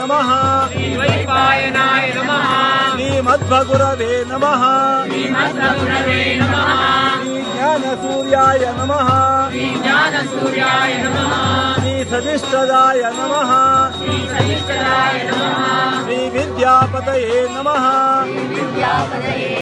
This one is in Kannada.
ನಮಃ ಶ್ರೀದ್ವೈಪಾಯನಾಯ ನಮಃ ಶ್ರೀಮಧ್ವಗುರವೇ ನಮಃ ಶ್ರೀಮದ್ಗುರವೇ ನಮಃ ಶ್ರೀಜ್ಞಾನಸೂರ್ಯಾಯ ನಮಃ ಜ್ಞಾನಸೂರ್ಯಾಯ ನಮಃ ಶ್ರೀಸದಿಷ್ಟದಾಯ ನಮಃ ಶ್ರೀಸಹಿಷ್ಠರಾಯ ನಮಃ ಶ್ರೀವಿದ್ಯಾಪತಯೇ ನಮಃ